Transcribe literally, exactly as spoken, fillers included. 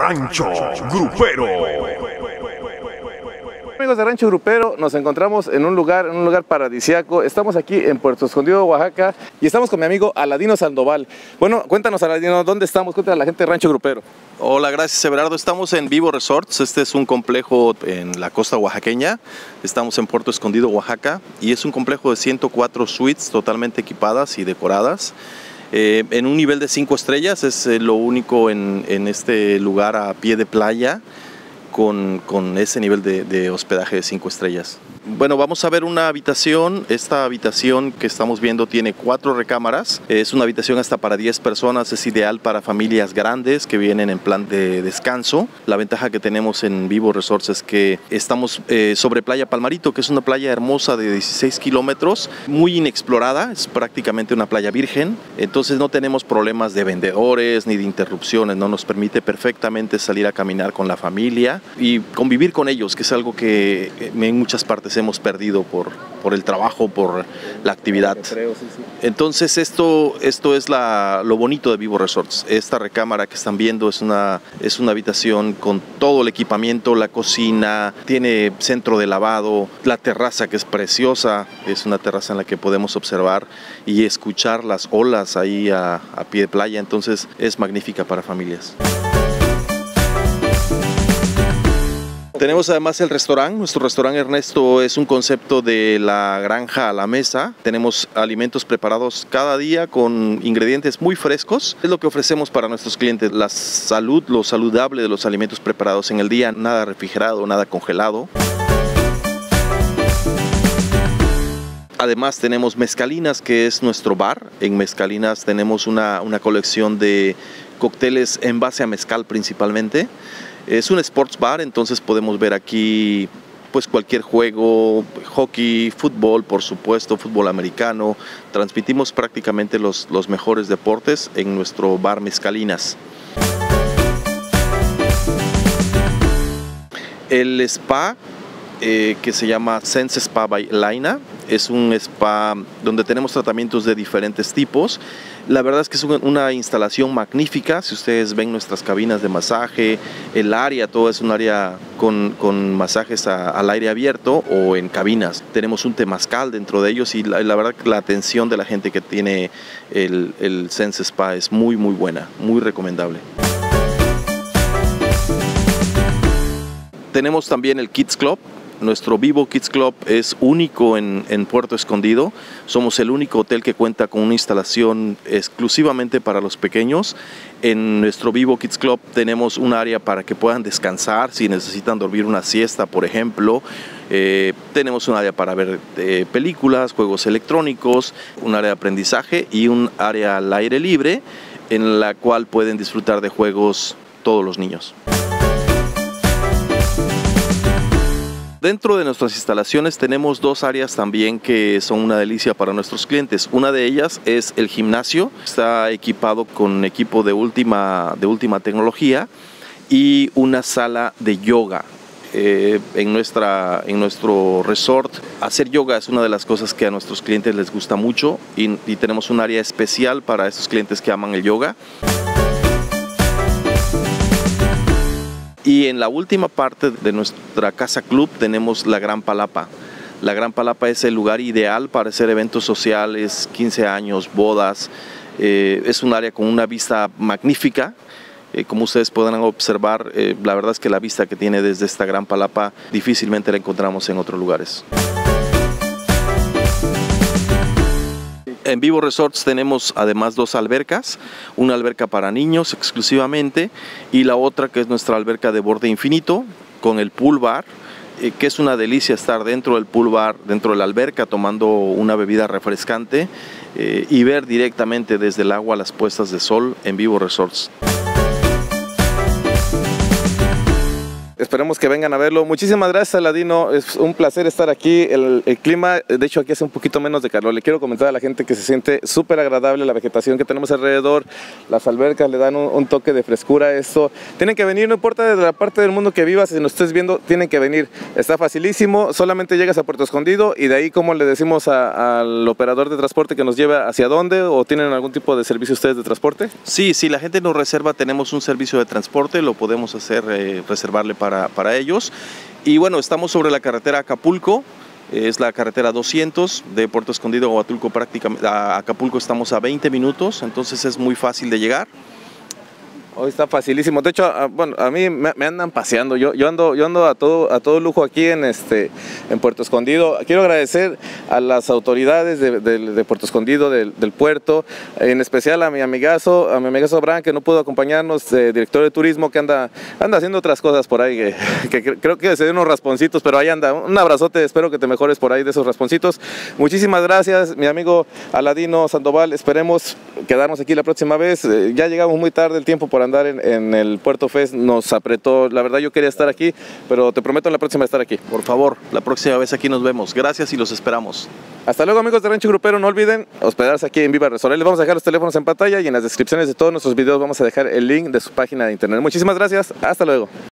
Rancho Grupero. Amigos de Rancho Grupero, nos encontramos en un lugar, en un lugar paradisíaco. Estamos aquí en Puerto Escondido, Oaxaca, y estamos con mi amigo Aladino Sandoval. Bueno, cuéntanos, Aladino, ¿dónde estamos? Cuéntale a la gente de Rancho Grupero. Hola, gracias, Everardo. Estamos en Vivo Resorts. Este es un complejo en la costa oaxaqueña. Estamos en Puerto Escondido, Oaxaca, y es un complejo de ciento cuatro suites totalmente equipadas y decoradas. Eh, en un nivel de cinco estrellas, es eh, lo único en, en este lugar a pie de playa con, con ese nivel de, de hospedaje de cinco estrellas. Bueno, vamos a ver una habitación. Esta habitación que estamos viendo tiene cuatro recámaras. Es una habitación hasta para diez personas. Es ideal para familias grandes que vienen en plan de descanso. La ventaja que tenemos en Vivo Resorts es que estamos eh, sobre Playa Palmarito, que es una playa hermosa de dieciséis kilómetros, muy inexplorada. Es prácticamente una playa virgen. Entonces no tenemos problemas de vendedores ni de interrupciones. No nos permite perfectamente salir a caminar con la familia y convivir con ellos, que es algo que en muchas partes hemos perdido por, por el trabajo, por la actividad. Entonces esto, esto es la, lo bonito de Vivo Resorts. Esta recámara que están viendo es una, es una habitación con todo el equipamiento, la cocina, tiene centro de lavado, la terraza que es preciosa, es una terraza en la que podemos observar y escuchar las olas ahí a, a pie de playa, entonces es magnífica para familias. Tenemos además el restaurante. Nuestro restaurante Ernesto es un concepto de la granja a la mesa. Tenemos alimentos preparados cada día con ingredientes muy frescos. Es lo que ofrecemos para nuestros clientes, la salud, lo saludable de los alimentos preparados en el día, nada refrigerado, nada congelado. Además tenemos Mezcalinas, que es nuestro bar. En Mezcalinas tenemos una, una colección de cócteles en base a mezcal principalmente. Es un sports bar, entonces podemos ver aquí pues cualquier juego, hockey, fútbol, por supuesto, fútbol americano. Transmitimos prácticamente los, los mejores deportes en nuestro bar Mezcalinas. El spa eh, que se llama Sense Spa by Laina es un spa donde tenemos tratamientos de diferentes tipos. La verdad es que es una instalación magnífica. Si ustedes ven nuestras cabinas de masaje, el área, todo es un área con, con masajes a, al aire abierto o en cabinas. Tenemos un temazcal dentro de ellos y la, la verdad que la atención de la gente que tiene el, el Sense Spa es muy muy buena, muy recomendable. Tenemos también el Kids Club. Nuestro Vivo Kids Club es único en, en Puerto Escondido. Somos el único hotel que cuenta con una instalación exclusivamente para los pequeños. En nuestro Vivo Kids Club tenemos un área para que puedan descansar si necesitan dormir una siesta, por ejemplo. Eh, tenemos un área para ver eh, películas, juegos electrónicos, un área de aprendizaje y un área al aire libre en la cual pueden disfrutar de juegos todos los niños. Dentro de nuestras instalaciones tenemos dos áreas también que son una delicia para nuestros clientes. Una de ellas es el gimnasio. Está equipado con equipo de última, de última tecnología y una sala de yoga. Eh, en, nuestra, en nuestro resort, hacer yoga es una de las cosas que a nuestros clientes les gusta mucho y, y tenemos un área especial para estos clientes que aman el yoga. Y en la última parte de nuestra casa club tenemos la Gran Palapa. La Gran Palapa es el lugar ideal para hacer eventos sociales, quince años, bodas. Eh, es un área con una vista magnífica. Eh, como ustedes podrán observar, eh, la verdad es que la vista que tiene desde esta Gran Palapa difícilmente la encontramos en otros lugares. En Vivo Resorts tenemos además dos albercas, una alberca para niños exclusivamente y la otra que es nuestra alberca de borde infinito con el pool bar, eh, que es una delicia estar dentro del pool bar, dentro de la alberca tomando una bebida refrescante eh, y ver directamente desde el agua las puestas de sol en Vivo Resorts. esperemos que vengan a verlo. Muchísimas gracias, Aladino, es un placer estar aquí. El, el clima, de hecho aquí hace un poquito menos de calor. Le quiero comentar a la gente que se siente súper agradable la vegetación que tenemos alrededor, las albercas le dan un, un toque de frescura a esto. Tienen que venir, no importa de la parte del mundo que vivas, si nos estés viendo, tienen que venir. Está facilísimo, solamente llegas a Puerto Escondido y de ahí, como le decimos a, al operador de transporte que nos lleve hacia dónde, o tienen algún tipo de servicio ustedes de transporte. Sí, si la gente nos reserva, tenemos un servicio de transporte, lo podemos hacer, eh, reservarle para, para ellos. Y bueno, estamos sobre la carretera Acapulco, es la carretera doscientos, de Puerto Escondido a Huatulco, prácticamente a Acapulco estamos a veinte minutos, entonces es muy fácil de llegar. Hoy está facilísimo. De hecho, a, bueno, a mí me, me andan paseando. Yo, yo ando, yo ando a todo, a todo lujo aquí en este, en Puerto Escondido. Quiero agradecer a las autoridades de, de, de Puerto Escondido, del, del puerto, en especial a mi amigazo, a mi amigazo Abraham, que no pudo acompañarnos, eh, director de turismo, que anda, anda haciendo otras cosas por ahí, que, que creo que se dio unos rasponcitos, pero ahí anda. Un abrazote, espero que te mejores por ahí de esos rasponcitos. Muchísimas gracias, mi amigo Aladino Sandoval. Esperemos quedarnos aquí la próxima vez. Eh, ya llegamos muy tarde, el tiempo por andar en, en el Puerto Fest nos apretó. La verdad yo quería estar aquí, pero te prometo en la próxima estar aquí. Por favor, la próxima vez aquí nos vemos. Gracias y los esperamos. Hasta luego, amigos de Rancho Grupero. No olviden hospedarse aquí en Viva Resort. Les vamos a dejar los teléfonos en pantalla y en las descripciones de todos nuestros videos vamos a dejar el link de su página de internet. Muchísimas gracias. Hasta luego.